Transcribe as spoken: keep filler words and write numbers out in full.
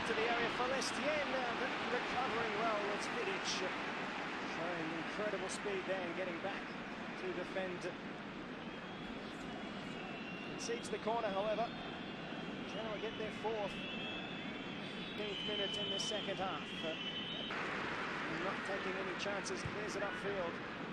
into the area for Lestien, uh, recovering well. It's Vidic showing incredible speed there and getting back to defend. Concedes the corner, however. Genoa get their fourth. fifteenth minute in the second half. Uh, not taking any chances, clears it upfield.